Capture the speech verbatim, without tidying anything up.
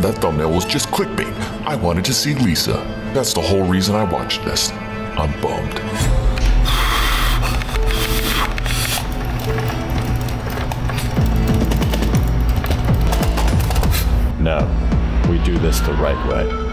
that thumbnail was just clickbait. I wanted to see Lisa. That's the whole reason I watched this. I'm bummed. No, we do this the right way.